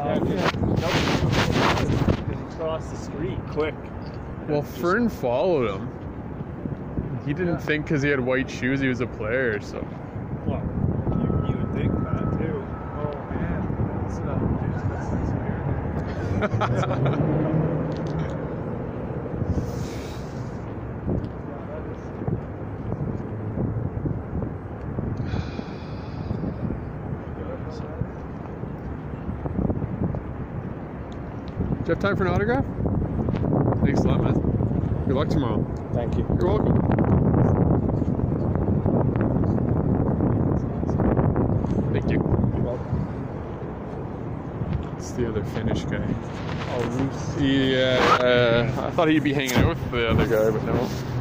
Yeah, because he crossed the street quick. Well, Fern followed him. He didn't think because he had white shoes he was a player, so. Well, you would think that too. Oh man, that's Do you have time for an autograph? Thanks a lot, man. Good luck tomorrow. Thank you. You're welcome. Thank you. You're welcome. It's the other Finnish guy. Oh, Roos. Yeah, I thought he'd be hanging out with the other guy, but no.